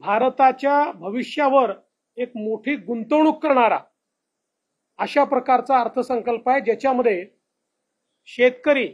भारताच्या भविष्यावर एक मोठी गुंतवणूक करणारा अशा प्रकारचा अर्थसंकल्प आहे, ज्याच्यामध्ये शेतकरी,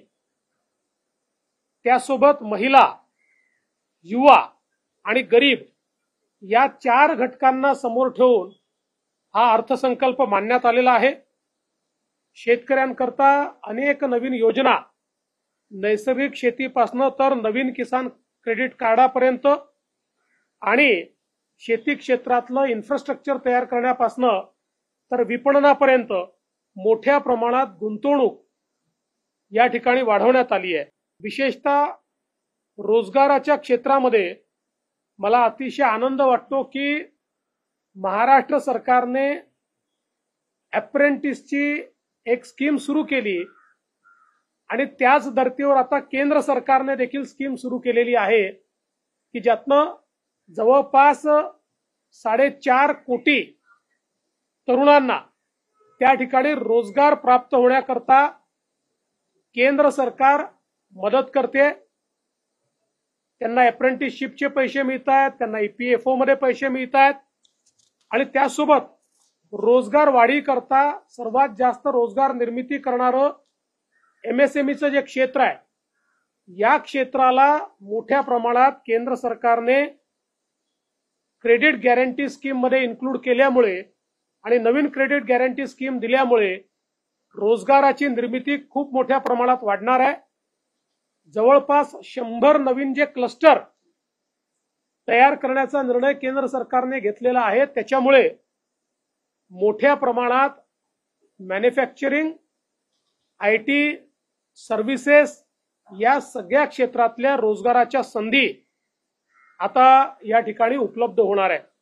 त्यासोबत महिला, युवा आणि गरीब या 4 घटकांना समोर ठेवून हा अर्थसंकल्प मांडण्यात आलेला आहे। शेतकऱ्यांकरता अनेक नवीन योजना, नैसर्गिक शेतीपासून तर नवीन किसान क्रेडिट कार्डापर्यंत आणि शेती क्षेत्रातलं इन्फ्रास्ट्रक्चर तयार करण्यापासून तर विपणनापर्यंत मोठ्या प्रमाणात गुंतवणूक या ठिकाणी वाढवण्यात आली आहे। विशेषतः रोजगाराच्या क्षेत्रामध्ये मला अतिशय आनंद वाटतो की महाराष्ट्र सरकारने अप्रेंटिसची एक स्कीम सुरू केली आणि त्याच धर्तीवर आता केंद्र सरकारने देखील स्कीम सुरू केलेली आहे की ज्यातनं जवळपास 4.5 कोटी तरुणांना त्या ठिकाणी रोजगार प्राप्त होण्याकरता केंद्र सरकार मदत करते। त्यांना अप्रेंटिसशिपचे पैसे मिळतात, त्यांना ईपीएफओ मध्ये पैसे मिळतात आणि त्यासोबत रोजगार वाढी करता सर्वात जास्त रोजगार निर्मिती करणारं एमएसएमईचं जे क्षेत्र आहे, या क्षेत्राला मोठ्या प्रमाणात केंद्र सरकारने क्रेडिट गॅरंटी स्कीम मध्ये इन्क्लूड केल्यामुळे आणि नवीन क्रेडिट गॅरंटी स्कीम दिल्यामुळे रोजगाराची निर्मिती खूप मोठ्या प्रमाणात वाढणार आहे। जवळपास 100 नवीन जे क्लस्टर तयार करण्याचा निर्णय केंद्र सरकारने घेतलेला आहे, त्याच्यामुळे मोठ्या प्रमाणात मॅन्युफॅक्चरिंग, आयटी, सर्व्हिसेस या सगळ्या क्षेत्रातल्या रोजगाराच्या संधी आता या ठिकाणी उपलब्ध होणार आहे।